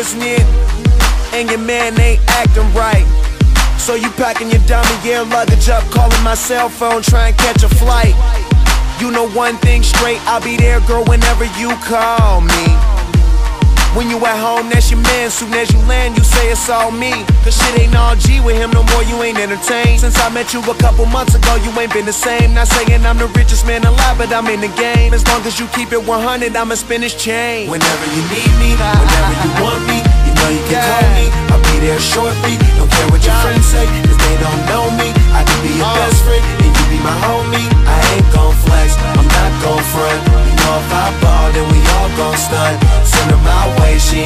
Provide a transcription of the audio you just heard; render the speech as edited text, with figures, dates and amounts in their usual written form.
business, and your man ain't acting right. So you packing your dummy gear luggage up, calling my cell phone, trying to catch a flight. You know one thing straight, I'll be there, girl, whenever you call me. When you at home, that's your man. Soon as you land, you say it's all me. Cause shit ain't all G with him no more, you ain't entertained. Since I met you a couple months ago, you ain't been the same. Not saying I'm the richest man alive, but I'm in the game. As long as you keep it 100, I'ma spin this chain. Whenever you need me, whenever you want me, you know you can call me. I'll be there shortly, don't care what your friends say, cause they don't know me. I can be your best friend, and you be my homie. I ain't gon' flex, I'm not gon' front. You know if I ball, then we all gon' stunt. Send her my way, she